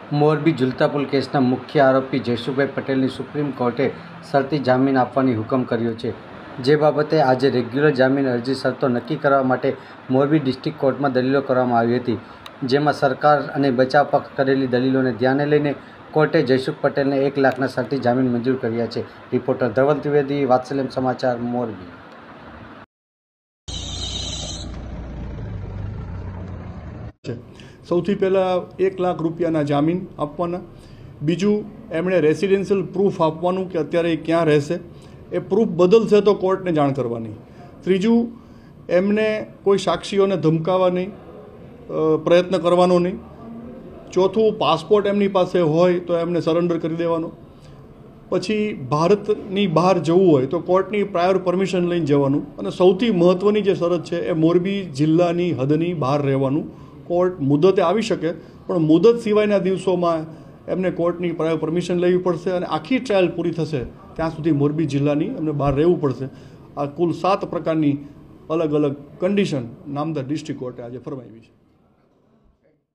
મોરબી ઝૂલતા પુલ કેસના મુખ્ય આરોપી જયસુખભાઈ પટેલની સુપ્રીમ કોર્ટે શરતી જામીન આપવાની હુકમ કર્યો છે, જે બાબતે આજે રેગ્યુલર જામીન અરજી શરતો નક્કી કરવા માટે મોરબી ડિસ્ટ્રિક્ટ કોર્ટમાં દલીલો કરવામાં આવી હતી, જેમાં સરકાર અને બચાવ પક્ષ કરેલી દલીલોને ધ્યાને લઈને કોર્ટે જયસુખ પટેલને 1 લાખના શરતી જામીન મંજૂર કર્યા છે. રિપોર્ટર ધવલ ત્રિવેદી, વાત્સલ્યમ સમાચાર, મોરબી. સૌથી પહેલાં 1 લાખ રૂપિયાના જામીન આપવાના. બીજું, એમણે રેસિડેન્શિયલ પ્રૂફ આપવાનું કે અત્યારે એ ક્યાં રહેશે. એ પ્રૂફ બદલશે તો કોર્ટને જાણ કરવાની. ત્રીજું, એમને કોઈ સાક્ષીઓને ધમકાવવા નહીં, પ્રયત્ન કરવાનો નહીં. ચોથું, પાસપોર્ટ એમની પાસે હોય તો એમને સરેન્ડર કરી દેવાનો. પછી ભારતની બહાર જવું હોય તો કોર્ટની પ્રાયોર પરમિશન લઈને જવાનું. અને સૌથી મહત્ત્વની જે શરત છે એ મોરબી જિલ્લાની હદની બહાર રહેવાનું. કોર્ટ મુદતે આવી શકે, પણ મુદત સિવાયના દિવસોમાં એમને કોર્ટની પ્રાયોર પરમિશન લેવી પડશે અને આખી ટ્રાયલ પૂરી થશે ત્યાં સુધી મોરબી જિલ્લાની એમને બહાર રહેવું પડશે. આ કુલ 7 પ્રકારની અલગ અલગ કન્ડિશન નામદાર ડિસ્ટ્રિક્ટ કોર્ટે આજે ફરમાવી છે.